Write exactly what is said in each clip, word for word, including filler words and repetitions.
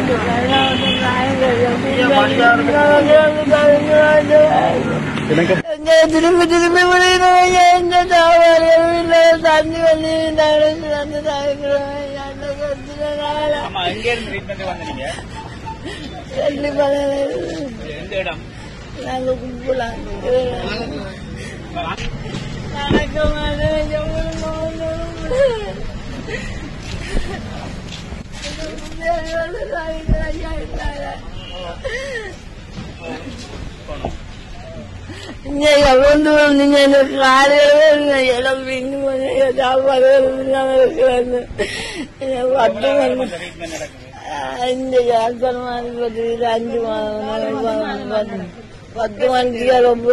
திரும்பி திரும்பி எந்த தண்ணி வலி நாங்க கும்பலாம் நீங்க வந்து நீங்க எனக்கு காலையில இடம் வீண்டு சாப்பாடு இருக்கிறாங்க பத்து இந்த ஜாத்தனமான பத்து அஞ்சு மாதம் பத்து மணிக்கு ரொம்ப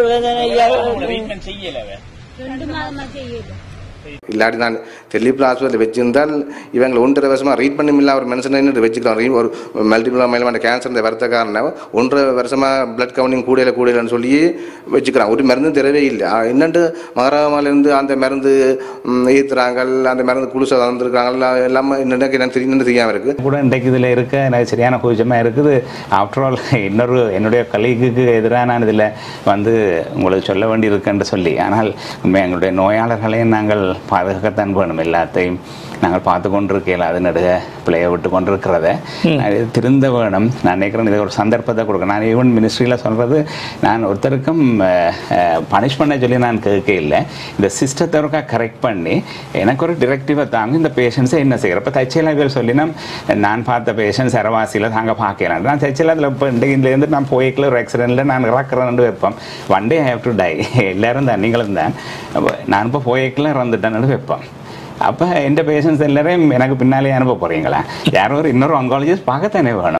ரெண்டு மாதமா செய்யல இல்லாட்டி நான் தெளிப்பு ஹாஸ்பிட்டலில் வச்சிருந்தால் இவங்களை ஒன்றரை வருஷமாக ரீட் பண்ணி ஒரு மனுஷன் வச்சுக்கலாம் ஒரு மல்டிபிள் மைலமான கேன்சர் இந்த வரத்த காரணம் ஒன்றரை வருஷமாக பிளட் கவுண்டிங் கூடையில் கூடையிலன்னு சொல்லி வச்சுக்கிறான் ஒரு மருந்து தரவே இல்லை என்னென்று மகாராமாலேருந்து அந்த மருந்து ஈர்த்துறாங்க அந்த மருந்து குளிசை வந்துருக்காங்க எல்லாமே இன்னைக்கு என்ன தெரியும் தெரியாமல் இருக்குது கூட இன்றைக்கு இதில் இருக்க எனக்கு சரியான கூச்சமாக இருக்குது. ஆஃப்டர் ஆல் இன்னொரு என்னுடைய கலீகுக்கு எதிராக நான் இதில் வந்து உங்களுக்கு சொல்ல வேண்டி இருக்குன்னு சொல்லி, ஆனால் உண்மை எங்களுடைய நோயாளர்களையும் நாங்கள் பாதுகாக்கத்தான் வேணும். எல்லாத்தையும் நாங்கள் பார்த்து கொண்டிருக்கல அது நடுக பிள்ளைய விட்டு கொண்டிருக்கிறத திருந்த வேணும். நான் நினைக்கிறேன் இதை ஒரு சந்தர்ப்பத்தை கொடுக்கணும். நான் ஈவன் மினிஸ்ட்ரியில் சொல்கிறது நான் ஒருத்தருக்கும் பனிஷ் பண்ண சொல்லி நான் கேட்க இல்லை. இந்த சிஸ்டத்தை ஒருக்கா கரெக்ட் பண்ணி எனக்கு ஒரு டிரெக்டிவை தாங்க இந்த பேஷண்ட்ஸை என்ன செய்கிறேன். இப்போ தச்சையில் சொல்லினா நான் பார்த்த பேஷண்ட்ஸ் அரவாசியில் தாங்க பார்க்கலாம். நான் தச்சையில் அதில் இப்போ இன்றைலேருந்து நான் போய்க்கல ஒரு ஆக்சிடென்ட்டில் நான் இறக்குறேன்னு வைப்பேன். One day I have to die. எல்லோரும் தான் நீங்களும் தான் நான் இப்போ போய்க்கல இறந்துட்டேன்னு வைப்பேன். அப்போ எந்த பேஷண்ட்ஸ் எல்லாரையும் எனக்கு பின்னாலே அனுப்ப போகிறீங்களா? யாரோ ஒரு இன்னொரு ஆங்காலஜிஸ்ட் பார்க்கத்தானே வேணும்.